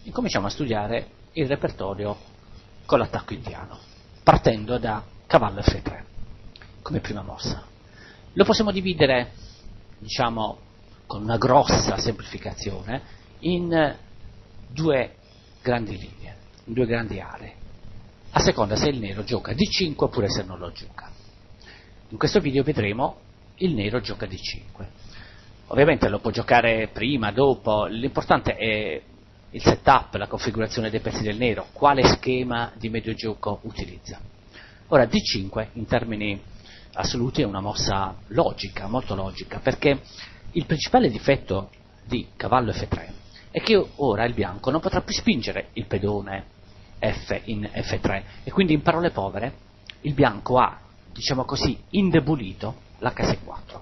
incominciamo a studiare il repertorio con l'attacco indiano, partendo da cavallo F3 come prima mossa. Lo possiamo dividere, diciamo, con una grossa semplificazione, in due grandi linee, in due grandi aree, a seconda se il nero gioca D5 oppure se non lo gioca. In questo video vedremo il nero gioca D5. Ovviamente lo può giocare prima, dopo, l'importante è il setup, la configurazione dei pezzi del nero, quale schema di medio gioco utilizza. Ora D5 in termini assoluti è una mossa logica, molto logica, perché il principale difetto di cavallo F3 è che ora il bianco non potrà più spingere il pedone F in F3 e quindi in parole povere il bianco ha, diciamo così, indebolito la H4.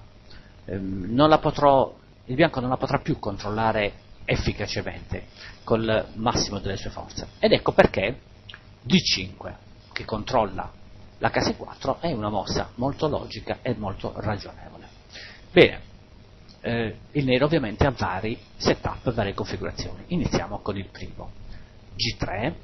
Il bianco non la potrà più controllare efficacemente col massimo delle sue forze, ed ecco perché D5 che controlla la H4 è una mossa molto logica e molto ragionevole. Bene, il nero ovviamente ha vari setup, varie configurazioni. Iniziamo con il primo, G3.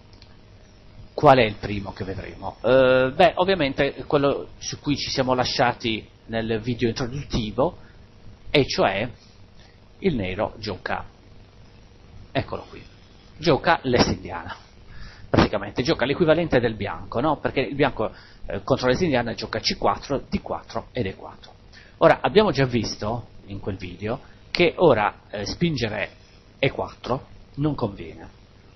Qual è il primo che vedremo? Ovviamente quello su cui ci siamo lasciati nel video introduttivo, e cioè il nero gioca, eccolo qui, gioca l'Est indiana, praticamente gioca l'equivalente del bianco, no? Perché il bianco contro l'Est indiana gioca C4, D4 ed E4. Ora, abbiamo già visto in quel video che ora spingere E4 non conviene,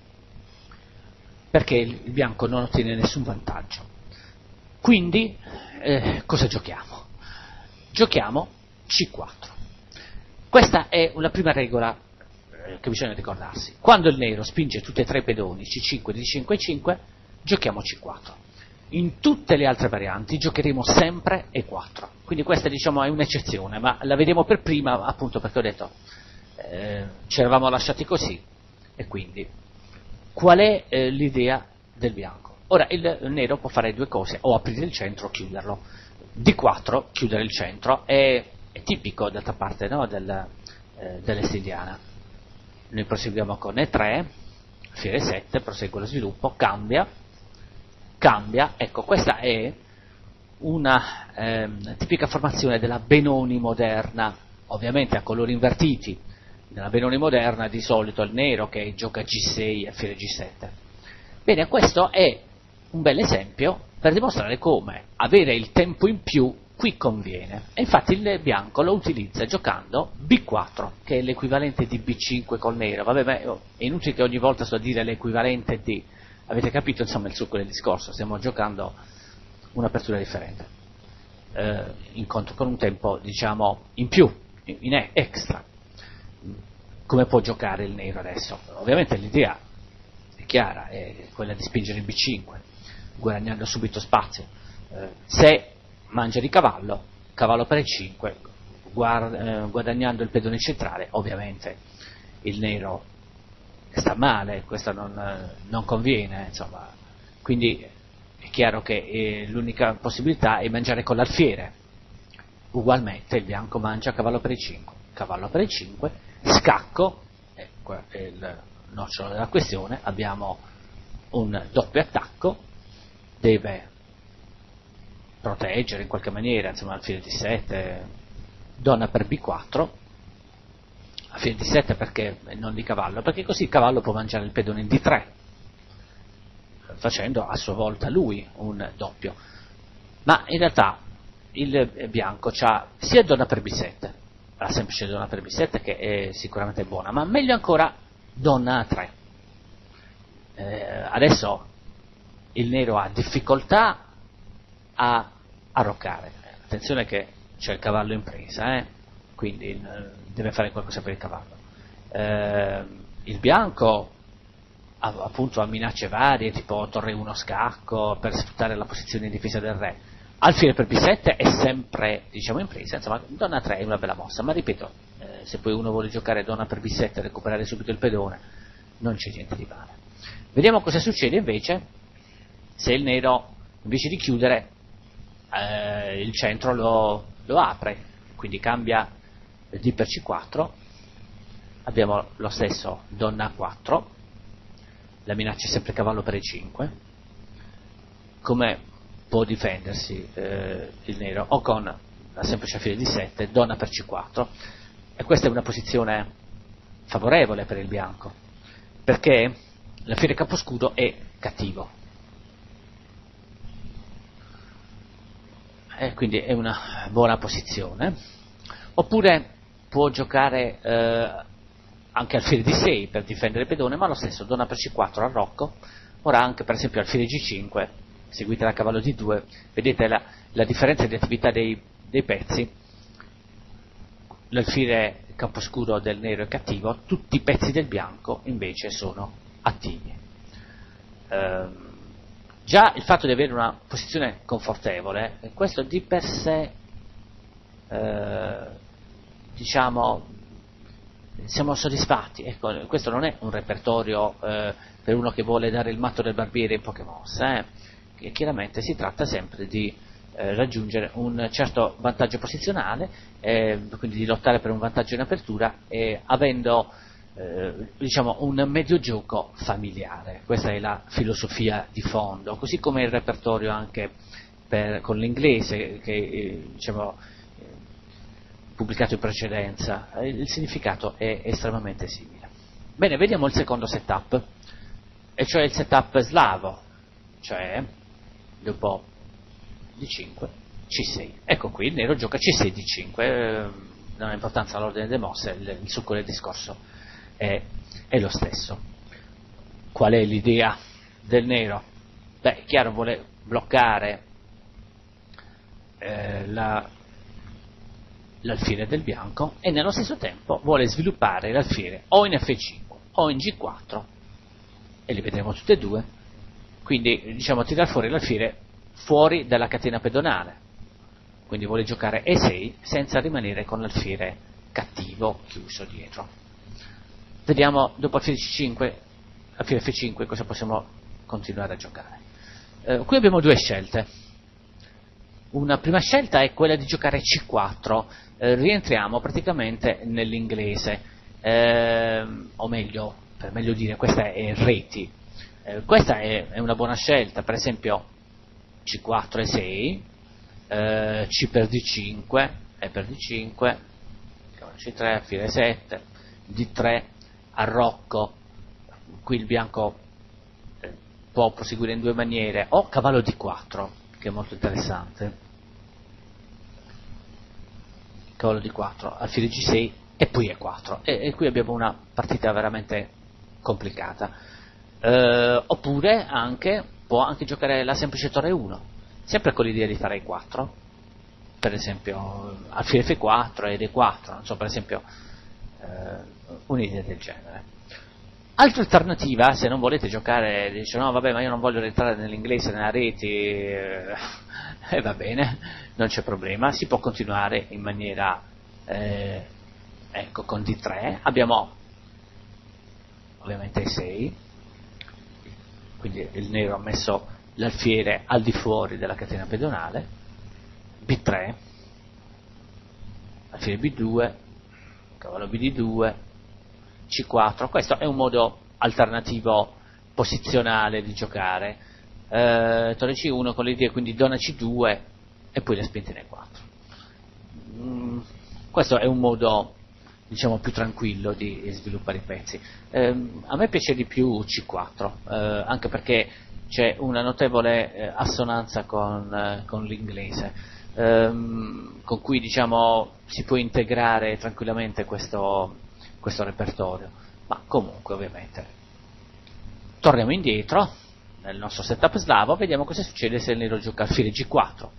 perché il bianco non ottiene nessun vantaggio. Quindi, cosa giochiamo? Giochiamo C4. Questa è una prima regola che bisogna ricordarsi. Quando il nero spinge tutti e tre i pedoni, C5, D5 e 5, giochiamo C4. In tutte le altre varianti giocheremo sempre E4. Quindi questa, diciamo, è un'eccezione, ma la vediamo per prima appunto perché ho detto ci eravamo lasciati così, e quindi qual è l'idea del bianco? Ora il nero può fare due cose, o aprire il centro o chiuderlo. D4, chiudere il centro, è tipico d'altra parte, no, dell'Est indiana. Noi proseguiamo con E3, fiere 7, prosegue lo sviluppo, cambia, ecco, questa è una tipica formazione della Benoni moderna, ovviamente a colori invertiti. Nella Benoni moderna di solito il nero che gioca G6 e fiere G7. Bene, questo è un bel esempio per dimostrare come avere il tempo in più qui conviene, e infatti il bianco lo utilizza giocando B4, che è l'equivalente di B5 col nero. Vabbè, ma è inutile che ogni volta sto a dire l'equivalente di, avete capito insomma il succo del discorso, stiamo giocando un'apertura differente, con un tempo, diciamo, in più, in extra. Come può giocare il nero adesso? Ovviamente l'idea è chiara, è quella di spingere il B5, guadagnando subito spazio. Se mangia di cavallo per E5, guadagnando il pedone centrale, ovviamente il nero sta male, questo non conviene, insomma. Quindi è chiaro che l'unica possibilità è mangiare con l'alfiere. Ugualmente il bianco mangia cavallo per E5, scacco, ecco è il nocciolo della questione, abbiamo un doppio attacco, deve proteggere in qualche maniera, insomma, alfiere D7, donna per B4, alfiere D7 perché non di cavallo, perché così il cavallo può mangiare il pedone in D3, facendo a sua volta lui un doppio. Ma in realtà il bianco ha sia donna per B7, la semplice donna per B7 che è sicuramente buona, ma meglio ancora donna A3. Adesso il nero ha difficoltà a arroccare, attenzione che c'è il cavallo in presa, quindi deve fare qualcosa per il cavallo. Il bianco appunto ha minacce varie, tipo torre 1 scacco per sfruttare la posizione in difesa del re. Alfiere per B7 è sempre, diciamo, in presa, insomma donna 3 è una bella mossa, ma ripeto, se poi uno vuole giocare donna per B7 e recuperare subito il pedone, non c'è niente di male. Vediamo cosa succede invece se il nero, invece di chiudere, il centro lo apre, quindi cambia D per C4, abbiamo lo stesso donna A4, la minaccia è sempre cavallo per E5. Come può difendersi il nero? O con la semplice alfiere D7, donna per C4, e questa è una posizione favorevole per il bianco, perché l'alfiere caposcudo è cattivo, e quindi è una buona posizione. Oppure può giocare anche alfiere D6 per difendere il pedone, ma lo stesso, donna per C4 arrocco. Ora anche per esempio alfiere G5 seguita da cavallo D2, vedete la differenza di attività dei pezzi. L'alfiere camposcuro del nero è cattivo, tutti i pezzi del bianco invece sono attivi. Già il fatto di avere una posizione confortevole, questo di per sé, diciamo, siamo soddisfatti. Ecco, questo non è un repertorio per uno che vuole dare il matto del barbiere in poche mosse, che chiaramente si tratta sempre di raggiungere un certo vantaggio posizionale, quindi di lottare per un vantaggio in apertura, avendo diciamo un medio gioco familiare. Questa è la filosofia di fondo, così come il repertorio anche con l'inglese che diciamo pubblicato in precedenza, il significato è estremamente simile. Bene, vediamo il secondo setup, e cioè il setup slavo, cioè dopo D5, C6. Ecco qui, il nero gioca C6, D5, non ha importanza all'ordine delle mosse, il succo del discorso è lo stesso. Qual è l'idea del nero? Beh, è chiaro, vuole bloccare l'alfiere del bianco, e nello stesso tempo vuole sviluppare l'alfiere o in F5 o in G4, e li vedremo tutte e due. Quindi diciamo tirare fuori l'alfiere fuori dalla catena pedonale, quindi vuole giocare E6 senza rimanere con l'alfiere cattivo chiuso dietro. Vediamo dopo alfiere C5, alfiere F5 cosa possiamo continuare a giocare. Qui abbiamo due scelte. Una prima scelta è quella di giocare C4, rientriamo praticamente nell'inglese, o meglio, per meglio dire, questa è reti. Questa è una buona scelta, per esempio C4 e 6, C per D5, E per D5, C3, alfiere 7, D3, arrocco. Qui il bianco può proseguire in due maniere, o cavallo D4, che è molto interessante, cavallo D4, alfiere G6 e poi E4, e qui abbiamo una partita veramente complicata. Oppure può anche giocare la semplice torre 1, sempre con l'idea di fare E4, per esempio alfiere F4 ed E4, non so, per esempio un'idea del genere. Altra alternativa, se non volete giocare, dice no vabbè, ma io non voglio entrare nell'inglese, nella reti, e va bene, non c'è problema, si può continuare in maniera, ecco, con D3, abbiamo ovviamente E6, quindi il nero ha messo l'alfiere al di fuori della catena pedonale, B3, alfiere B2, cavallo BD2, C4, questo è un modo alternativo posizionale di giocare. Torre C1 con l'idea quindi donna C2 e poi le spinte in E4. Questo è un modo, diciamo, più tranquillo di sviluppare i pezzi. A me piace di più C4, anche perché c'è una notevole assonanza con l'inglese, con cui diciamo si può integrare tranquillamente questo repertorio, ma comunque ovviamente torniamo indietro nel nostro setup slavo, vediamo cosa succede se il nero gioca alfiere G4,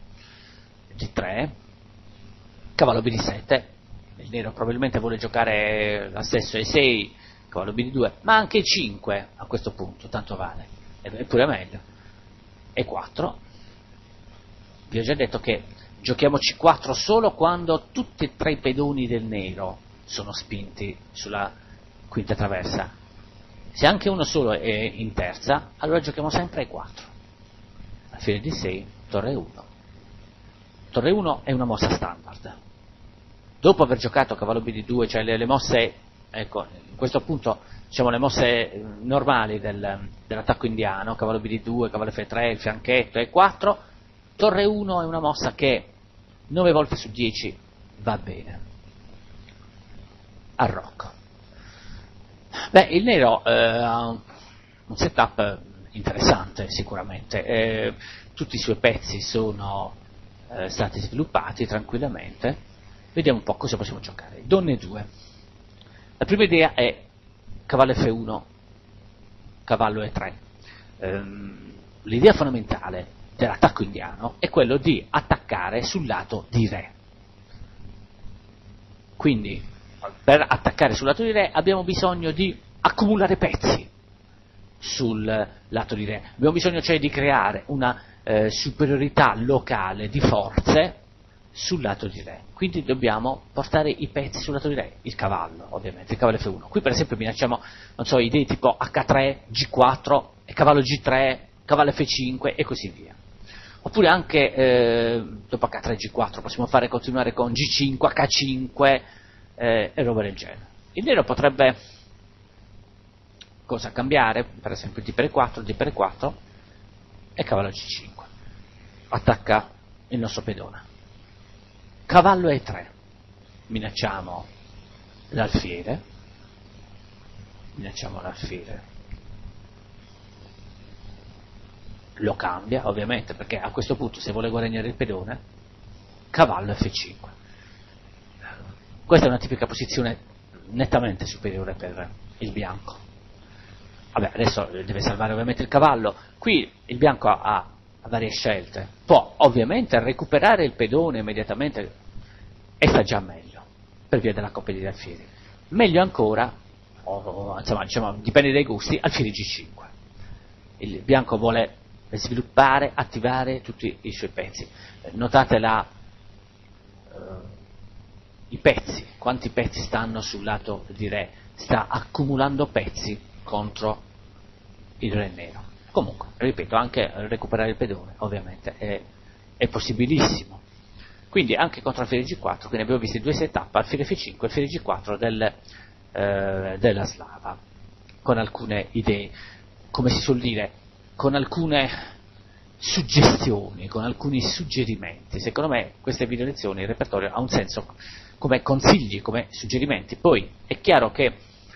G3, cavallo BD7, il nero probabilmente vuole giocare lo stesso E6, cavallo BD2, ma anche E5 a questo punto, tanto vale, è pure meglio, E4, vi ho già detto che giochiamo C4 solo quando tutti e tre i pedoni del nero sono spinti sulla quinta traversa. Se anche uno solo è in terza, allora giochiamo sempre E4. Alfiere D6, torre 1. Torre 1 è una mossa standard. Dopo aver giocato cavallo BD2, cioè le mosse ecco, in questo punto diciamo le mosse normali dell'attacco indiano, cavallo BD2, cavallo F3, il fianchetto E4, torre 1 è una mossa che 9 volte su 10 va bene. Arrocco. Beh, il nero ha un setup interessante sicuramente, tutti i suoi pezzi sono stati sviluppati tranquillamente, vediamo un po' cosa possiamo giocare. Donne 2. La prima idea è cavallo F1, cavallo E3. L'idea fondamentale dell'attacco indiano è quello di attaccare sul lato di re. Quindi, per attaccare sul lato di re abbiamo bisogno di accumulare pezzi sul lato di re. Abbiamo bisogno cioè di creare una superiorità locale di forze sul lato di re. Quindi dobbiamo portare i pezzi sul lato di re, il cavallo, ovviamente, il cavallo F1. Qui per esempio minacciamo, non so, idee tipo H3, G4, e cavallo G3, cavallo F5 e così via. Oppure anche dopo H3, G4 possiamo continuare con G5, H5 e roba del genere. Il nero potrebbe cambiare, per esempio D per E4, D per E4 e cavallo G5. Attacca il nostro pedone. Cavallo E3, minacciamo l'alfiere, lo cambia ovviamente perché a questo punto se vuole guadagnare il pedone, cavallo F5. Questa è una tipica posizione nettamente superiore per il bianco. Vabbè, adesso deve salvare ovviamente il cavallo, qui il bianco ha varie scelte, può ovviamente recuperare il pedone immediatamente e sta già meglio per via della coppia di alfieri, meglio ancora, insomma diciamo, dipende dai gusti, alfiere G5. Il bianco vuole sviluppare, attivare tutti i suoi pezzi. Notate i pezzi, quanti pezzi stanno sul lato di re, sta accumulando pezzi contro il re nero. Comunque, ripeto, anche recuperare il pedone ovviamente è possibilissimo. Quindi anche contro alfiere G4, quindi abbiamo visto i due setup, alfiere F5 e alfiere G4 della slava, con alcune idee, come si suol dire, con alcune suggestioni, con alcuni suggerimenti. Secondo me queste video lezioni, il repertorio ha un senso come consigli, come suggerimenti. Poi è chiaro che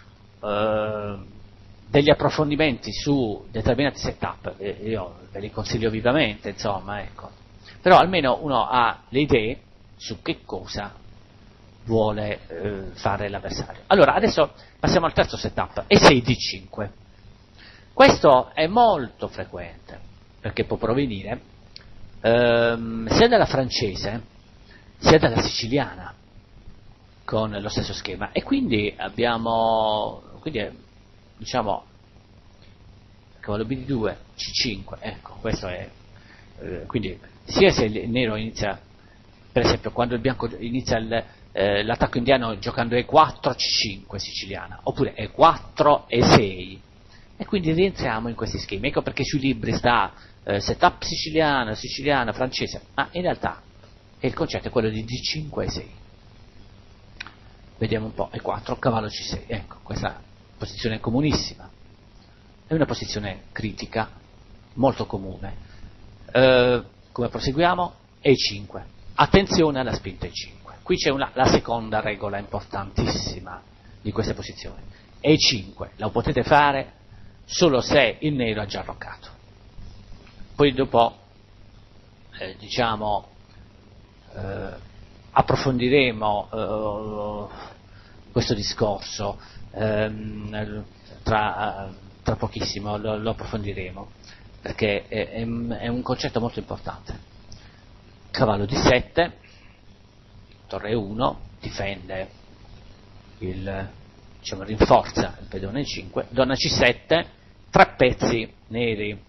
degli approfondimenti su determinati setup io ve li consiglio vivamente, insomma, ecco. Però almeno uno ha le idee su che cosa vuole fare l'avversario. Allora, adesso passiamo al terzo setup, E6D5. Questo è molto frequente, perché può provenire sia dalla francese sia dalla siciliana, con lo stesso schema, e quindi abbiamo, diciamo, cavallo BD2, C5, ecco, questo è, quindi sia se il nero inizia, per esempio quando il bianco inizia l'attacco indiano giocando E4, C5 siciliana, oppure E4, E6, e quindi rientriamo in questi schemi. Ecco perché sui libri sta setup siciliana, francese, ma in realtà il concetto è quello di D5 e 6. Vediamo un po', E4, cavallo C6, ecco, questa posizione è comunissima, è una posizione critica, molto comune. Come proseguiamo? E5, attenzione alla spinta E5, qui c'è la seconda regola importantissima di queste posizioni. E5 la potete fare solo se il nero ha già arroccato. Poi dopo, approfondiremo questo discorso, tra pochissimo lo approfondiremo, perché è un concetto molto importante. Cavallo D7, torre 1, difende rinforza il pedone 5, donna C7, 3 pezzi neri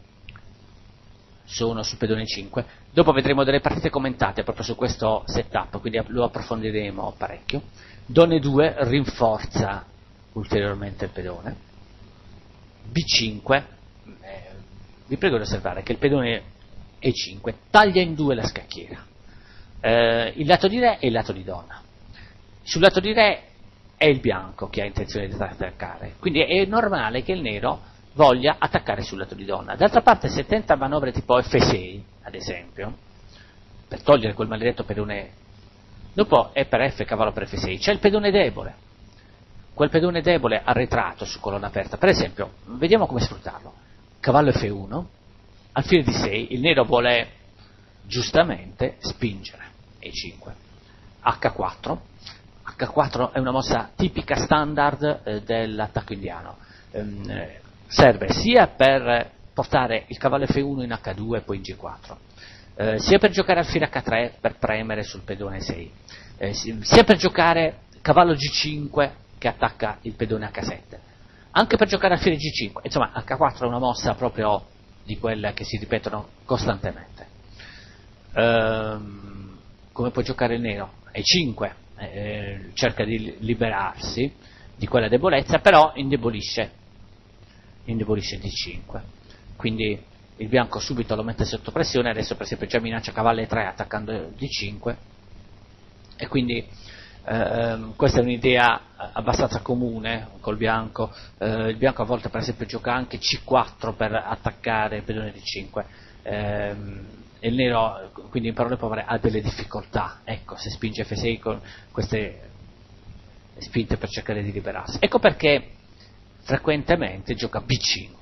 sono sul pedone 5. Dopo vedremo delle partite commentate proprio su questo setup, quindi lo approfondiremo parecchio. Donne 2 rinforza ulteriormente il pedone. B5, vi prego di osservare che il pedone E5 taglia in due la scacchiera, il lato di re e il lato di donna. Sul lato di re è il bianco che ha intenzione di attaccare, quindi è normale che il nero voglia attaccare sul lato di donna. D'altra parte, se tenta manovre tipo F6, ad esempio, per togliere quel maledetto pedone, dopo è per F, cavallo per F6, c'è il pedone debole, quel pedone debole arretrato su colonna aperta. Per esempio, vediamo come sfruttarlo. Cavallo F1, alfiere di 6, il nero vuole giustamente spingere, E5, H4, H4 è una mossa tipica standard dell'attacco indiano, serve sia per portare il cavallo F1 in H2 e poi in G4, sia per giocare alfiere H3 per premere sul pedone 6, sia per giocare cavallo G5 che attacca il pedone H7, anche per giocare alfiere G5, insomma H4 è una mossa proprio di quelle che si ripetono costantemente. Come può giocare il nero? E5, cerca di liberarsi di quella debolezza, però indebolisce D5, quindi il bianco subito lo mette sotto pressione. Adesso per esempio già minaccia cavallo E3 attaccando D5, e quindi questa è un'idea abbastanza comune col bianco. Il bianco a volte per esempio gioca anche C4 per attaccare il pedone D5, e il nero, quindi in parole povere, ha delle difficoltà, ecco, se spinge F6 con queste spinte per cercare di liberarsi. Ecco perché frequentemente gioca B5.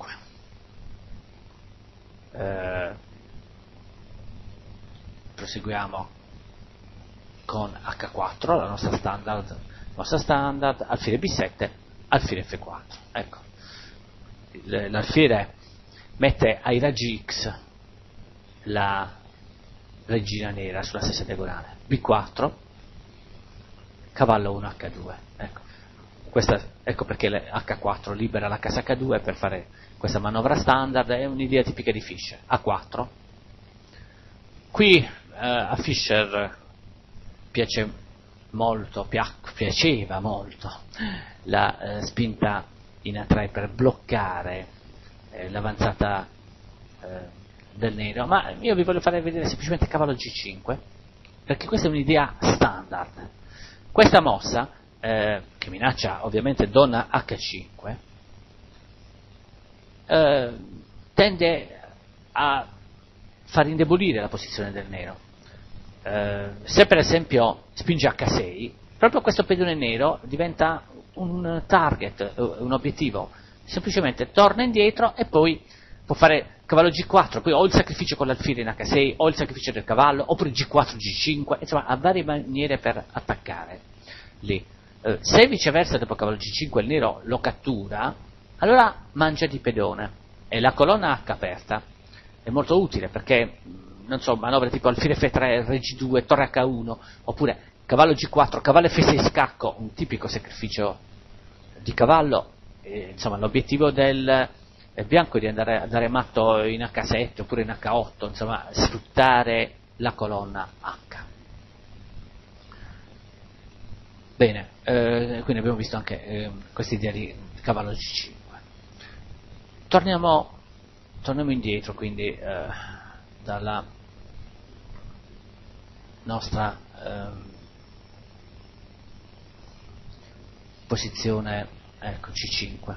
Proseguiamo con H4, la nostra standard, alfiere B7, alfiere F4. Ecco, l'alfiere mette ai raggi X la regina nera sulla stessa diagonale, B4, cavallo 1 H2. Ecco perché H4 libera la casa H2 per fare questa manovra standard, è un'idea tipica di Fischer. A4. Qui a Fischer piaceva molto la spinta in A3 per bloccare l'avanzata del nero, ma io vi voglio fare vedere semplicemente cavallo G5, perché questa è un'idea standard. Questa mossa, che minaccia ovviamente donna H5, tende a far indebolire la posizione del nero. Se per esempio spinge H6, proprio questo pedone nero diventa un target, un obiettivo, semplicemente torna indietro e poi può fare cavallo G4, poi o il sacrificio con l'alfiere in H6, o il sacrificio del cavallo, oppure G4, G5, insomma ha varie maniere per attaccare lì. Se viceversa dopo cavallo G5 il nero lo cattura, allora mangia di pedone, e la colonna H aperta è molto utile perché, non so, manovre tipo alfiere F3, re G2, torre H1, oppure cavallo G4, cavallo F6 scacco, un tipico sacrificio di cavallo. Insomma, l'obiettivo del bianco è di andare matto in H7 oppure in H8, insomma, sfruttare la colonna H. Bene, quindi abbiamo visto anche questa idea di cavallo G5. Torniamo indietro, quindi dalla nostra posizione, ecco, C5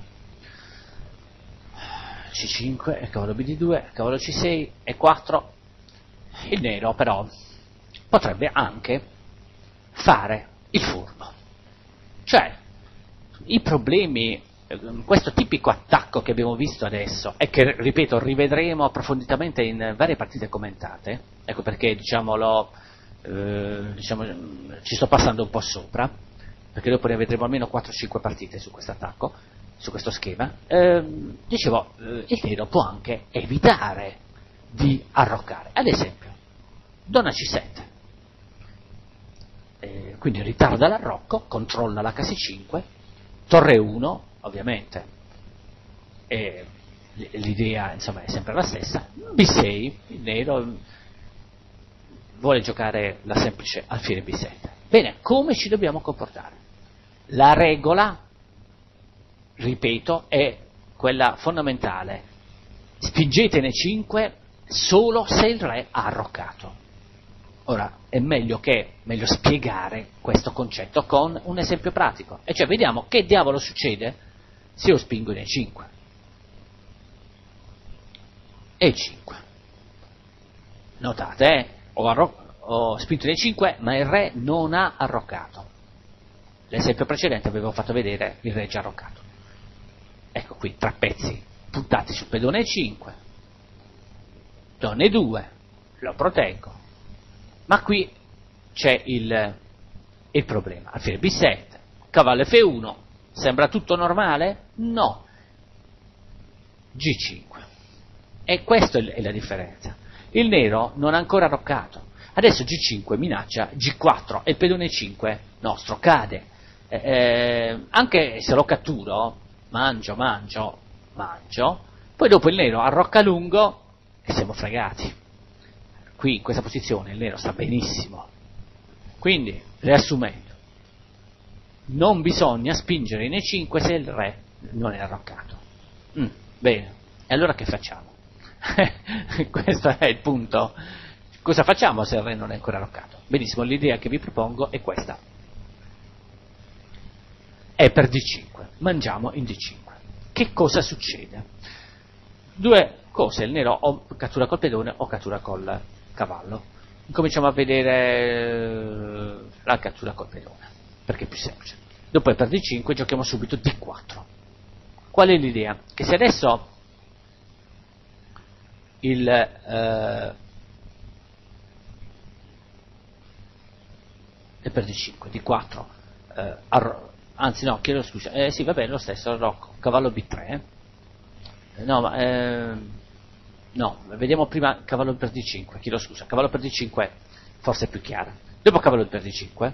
e cavallo BD2, cavallo C6 e 4. Il nero però potrebbe anche fare il furbo, cioè i problemi, questo tipico attacco che abbiamo visto adesso e che, ripeto, rivedremo approfonditamente in varie partite commentate, ecco perché diciamo, ci sto passando un po' sopra, perché dopo ne vedremo almeno 4-5 partite su questo attacco, su questo schema. Dicevo, il nero può anche evitare di arroccare, ad esempio donna C7, quindi ritarda l'arrocco, controlla la K5, torre 1 ovviamente, e l'idea insomma è sempre la stessa, B6, il nero vuole giocare la semplice alfiere B7. Bene, come ci dobbiamo comportare? La regola, ripeto, è quella fondamentale: spingete in E5 solo se il re ha arroccato. Ora, è meglio spiegare questo concetto con un esempio pratico, e cioè vediamo che diavolo succede se io spingo in E5. E5. Notate, ho spinto in E5, ma il re non ha arroccato. L'esempio precedente avevo fatto vedere il re già arroccato. Ecco qui, 3 pezzi puntati sul pedone E5, donna E2, lo proteggo. Ma qui c'è il problema. Alfiere B7, cavallo F1, sembra tutto normale? No. G5. E questa è la differenza. Il nero non ha ancora arroccato. Adesso G5 minaccia G4 e il pedone 5 nostro cade. Anche se lo catturo, mangio, poi dopo il nero arrocca lungo e siamo fregati. Qui in questa posizione il nero sta benissimo. Quindi, riassumendo, non bisogna spingere in E5 se il re non è arroccato. Bene, e allora che facciamo? Questo è il punto. Cosa facciamo se il re non è ancora arroccato? Benissimo, l'idea che vi propongo è questa. È per D5, mangiamo in D5. Che cosa succede? 2 cose, il nero o cattura col pedone o cattura col cavallo. Cominciamo a vedere la cattura col pedone, perché è più semplice. Dopo è per D5, giochiamo subito D4. Qual è l'idea? Che se adesso è per D5, D4, anzi no, chiedo scusa, sì va bene lo stesso, arrocco, cavallo B3, no, vediamo prima cavallo per D5, chiedo scusa, cavallo per D5 forse è più chiara. Dopo cavallo per D5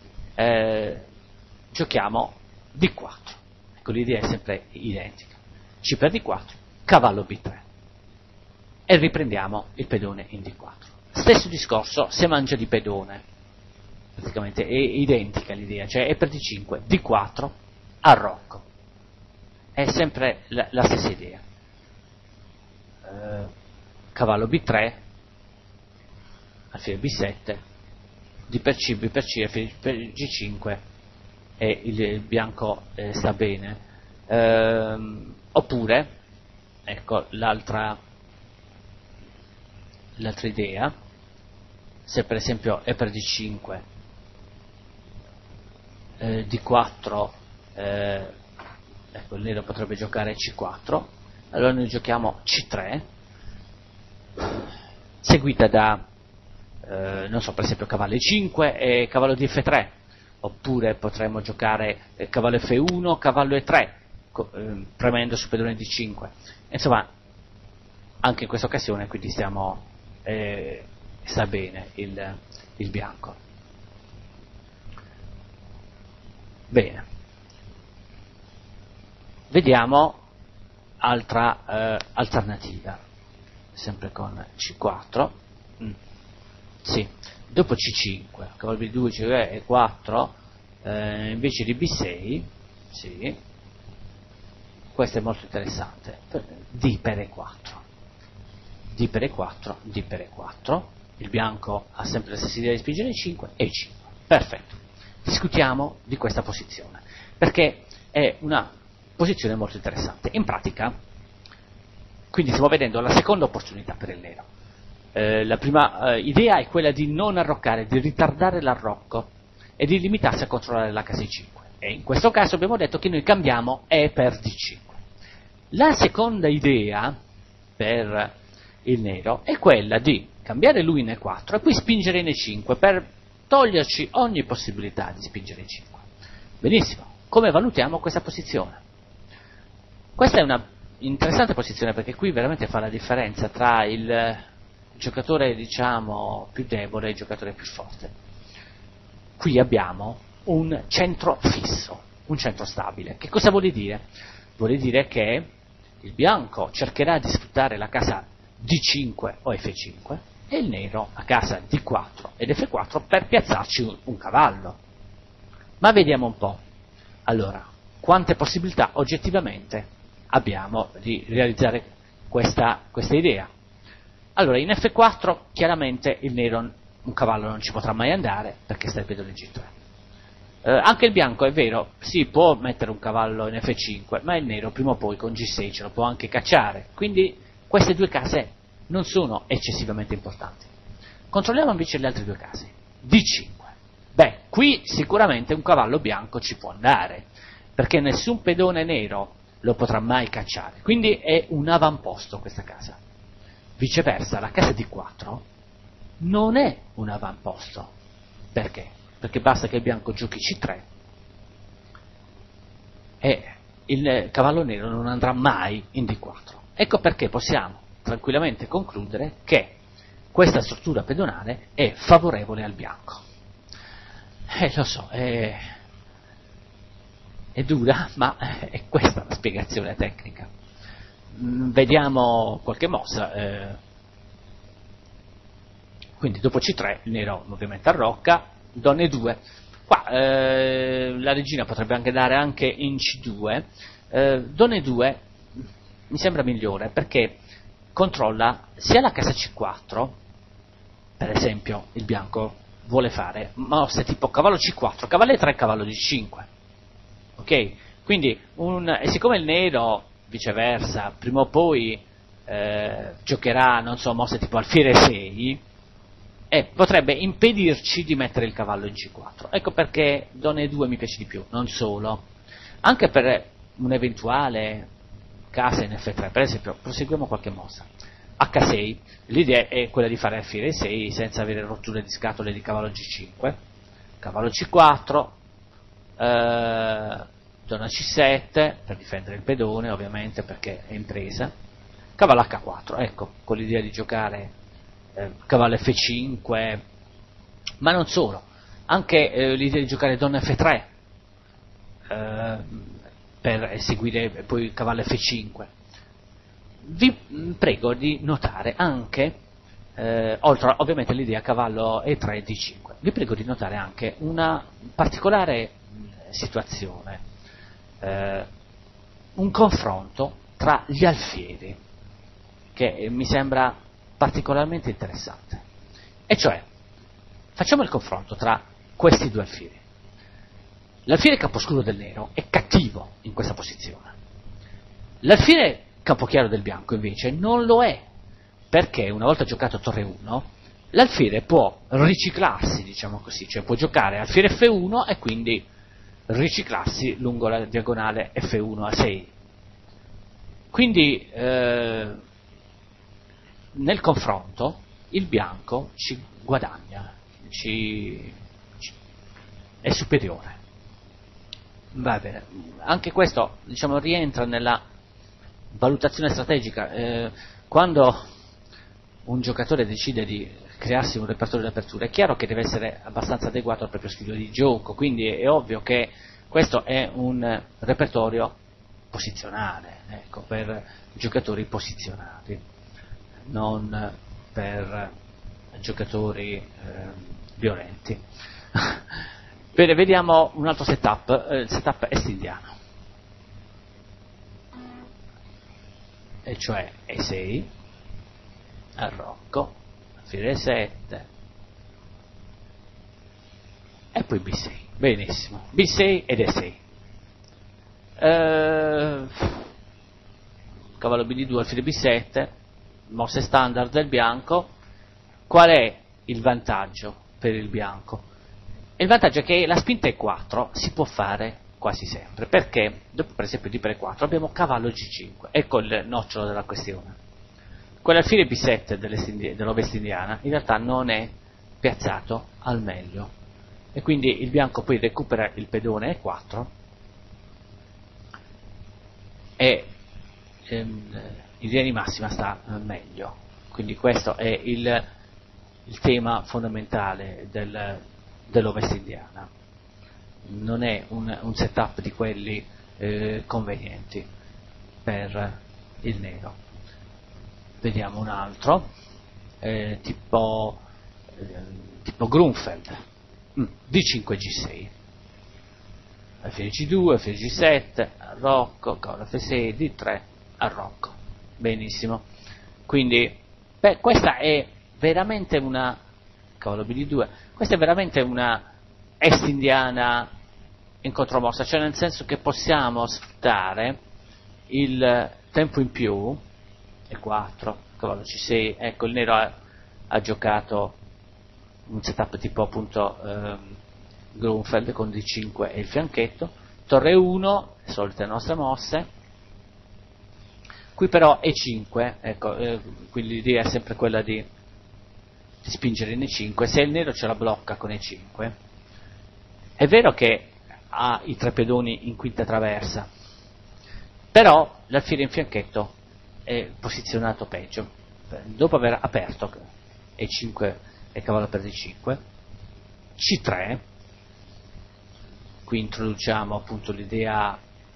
giochiamo D4, ecco l'idea è sempre identica, C per D4, cavallo B3 e riprendiamo il pedone in D4. Stesso discorso se mangia di pedone, praticamente è identica l'idea, cioè è per D5, D4, arrocco, è sempre la stessa idea. Cavallo B3, alfiere B7, D per C, B per C, alfiere per G5 e il bianco sta bene. Oppure, ecco l'altra idea, se per esempio è per D5, D4, ecco il nero potrebbe giocare C4, allora noi giochiamo C3, seguita da, non so, per esempio cavallo E5 e cavallo di F3, oppure potremmo giocare cavallo F1, cavallo E3, premendo su pedone D5. Insomma, anche in questa occasione quindi sta bene il bianco. Bene. Vediamo altra alternativa, sempre con C4. Sì, dopo C5, cavallo B2, C2 E4, invece di B6, sì, questo è molto interessante, D per E4. D per E4, D per E4, il bianco ha sempre la stessa idea di spingere E5, E5, perfetto. Discutiamo di questa posizione, perché è una posizione molto interessante. In pratica, quindi stiamo vedendo la seconda opportunità per il nero. La prima idea è quella di non arroccare, di ritardare l'arrocco e di limitarsi a controllare la casa I5. E in questo caso abbiamo detto che noi cambiamo E per D5. La seconda idea per il nero è quella di cambiare lui in E4 e poi spingere in E5 per toglierci ogni possibilità di spingere E5. Benissimo, come valutiamo questa posizione? Questa è una interessante posizione perché qui veramente fa la differenza tra il giocatore diciamo più debole e il giocatore più forte. Qui abbiamo un centro fisso, un centro stabile. Che cosa vuol dire? Vuol dire che il bianco cercherà di sfruttare la casa D5 o F5 e il nero a casa D4 ed F4 per piazzarci un cavallo. Ma vediamo un po'. Allora, quante possibilità oggettivamente abbiamo di realizzare questa idea? Allora, in F4 chiaramente il nero un cavallo non ci potrà mai andare perché sta il pedone G3. Anche il bianco, è vero, sì, può mettere un cavallo in F5, ma il nero prima o poi con G6 ce lo può anche cacciare, quindi queste due case non sono eccessivamente importanti. Controlliamo invece le altre due case. D5. Beh, qui sicuramente un cavallo bianco ci può andare, perché nessun pedone nero lo potrà mai cacciare, quindi è un avamposto questa casa. Viceversa, la casa D4 non è un avamposto. Perché? Perché basta che il bianco giochi C3 e il cavallo nero non andrà mai in D4. Ecco perché possiamo tranquillamente concludere che questa struttura pedonale è favorevole al bianco. Lo so, è dura, ma è questa la spiegazione tecnica. Vediamo qualche mossa. Quindi dopo C3 il nero ovviamente arrocca, donna E2. Qua la regina potrebbe anche dare anche in C2. Donna E2 mi sembra migliore perché controlla sia la casa C4, per esempio il bianco vuole fare mosse tipo cavallo C4, cavallo E3, cavallo D5. Ok? Quindi e siccome il nero viceversa prima o poi giocherà, non so, mosse tipo alfiere 6, potrebbe impedirci di mettere il cavallo in C4. Ecco perché donna E2 mi piace di più, non solo, anche per un'eventuale casa in F3, per esempio, proseguiamo qualche mossa. H6, l'idea è quella di fare alfiere 6 senza avere rotture di scatole di cavallo G5, cavallo C4, donna C7 per difendere il pedone ovviamente perché è in presa, cavallo H4, ecco, con l'idea di giocare cavallo F5, ma non solo, anche l'idea di giocare donna F3 per eseguire poi il cavallo F5. Vi prego di notare anche, oltre ovviamente l'idea cavallo E3 e D5, vi prego di notare anche una particolare situazione, un confronto tra gli alfieri, che mi sembra particolarmente interessante. E cioè, facciamo il confronto tra questi due alfieri. L'alfiere camposcuro del nero è cattivo in questa posizione. L'alfiere campochiaro del bianco invece non lo è, perché una volta giocato torre 1, l'alfiere può riciclarsi, diciamo così, cioè può giocare alfiere F1 e quindi riciclarsi lungo la diagonale F1 a 6. Quindi nel confronto il bianco ci guadagna, è superiore. Va bene, anche questo diciamo rientra nella valutazione strategica. Quando un giocatore decide di crearsi un repertorio di apertura, è chiaro che deve essere abbastanza adeguato al proprio stile di gioco, quindi è ovvio che questo è un repertorio posizionale, ecco, per giocatori posizionati, non per giocatori violenti. Bene, vediamo un altro setup, il setup est-indiano, e cioè E6, arrocco, alfiere 7 e poi B6. Benissimo, B6 ed E6. Cavallo BD2, alfiere B7, mosse standard del bianco. Qual è il vantaggio per il bianco? Il vantaggio è che la spinta E4 si può fare quasi sempre, perché dopo per esempio di Pre4 abbiamo cavallo G5, ecco il nocciolo della questione. Quell'alfiere B7 dell'ovest indiana in realtà non è piazzato al meglio, e quindi il bianco poi recupera il pedone E4 e in linea di massima sta meglio. Quindi questo è il tema fondamentale dell'ovest indiana. Non è un setup di quelli convenienti per il nero. Vediamo un altro, tipo Grunfeld, D5 G6, alfiere G2, alfiere G7, arrocco, cavallo F6, D3, arrocco. Benissimo. Quindi questa è veramente una cavallo BD2. Questa è veramente una est indiana in contromossa, cioè nel senso che possiamo sfruttare il tempo in più, E4, cavallo C6, ecco il nero ha giocato un setup tipo appunto Grunfeld con D5 e il fianchetto, torre 1, le solite nostre mosse, qui però E5, ecco, quindi l'idea è sempre quella di spingere in E5, se il nero ce la blocca con E5, è vero che ha i tre pedoni in quinta traversa, però l'alfiere in fianchetto è posizionato peggio, dopo aver aperto E5 e cavallo per D5, C3, qui introduciamo appunto l'idea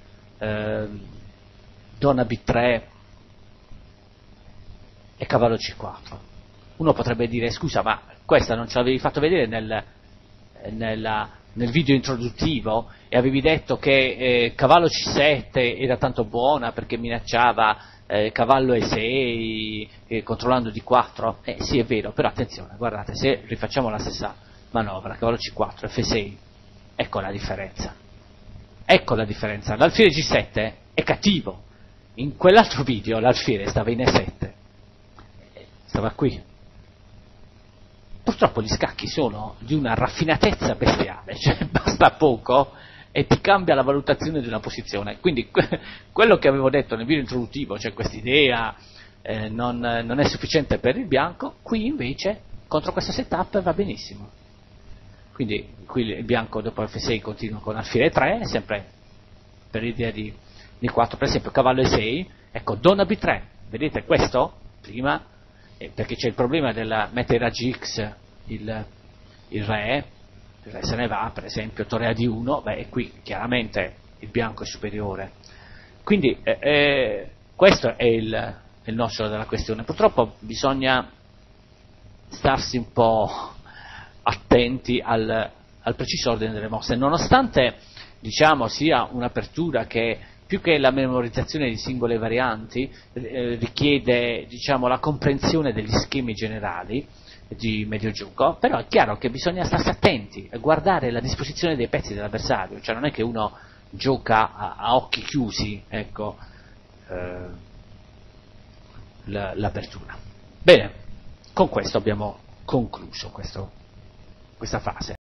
donna B3 e cavallo C4. Uno potrebbe dire, scusa, ma questa non ce l'avevi fatto vedere nel video introduttivo e avevi detto che cavallo C7 era tanto buona perché minacciava cavallo E6 controllando D4? Sì, è vero, però attenzione, guardate, se rifacciamo la stessa manovra, cavallo C4, F6, ecco la differenza. Ecco la differenza. L'alfiere G7 è cattivo. In quell'altro video l'alfiere stava in E7. Stava qui. Purtroppo gli scacchi sono di una raffinatezza bestiale, cioè basta poco e ti cambia la valutazione di una posizione. Quindi quello che avevo detto nel video introduttivo, cioè quest'idea non è sufficiente per il bianco, qui invece contro questo setup va benissimo. Quindi qui il bianco dopo F6 continua con alfiere 3, sempre per l'idea di 4, per esempio cavallo E6, ecco donna B3, vedete questo? Prima, perché c'è il problema della mettere a X il re se ne va, per esempio torre a D1, beh qui chiaramente il bianco è superiore. Quindi questo è il nocciolo della questione. Purtroppo bisogna starsi un po' attenti al preciso ordine delle mosse, nonostante diciamo sia un'apertura che più che la memorizzazione di singole varianti richiede diciamo la comprensione degli schemi generali di medio gioco, però è chiaro che bisogna starsi attenti a guardare la disposizione dei pezzi dell'avversario, cioè non è che uno gioca a occhi chiusi, ecco, l'apertura. Bene, con questo abbiamo concluso questa fase.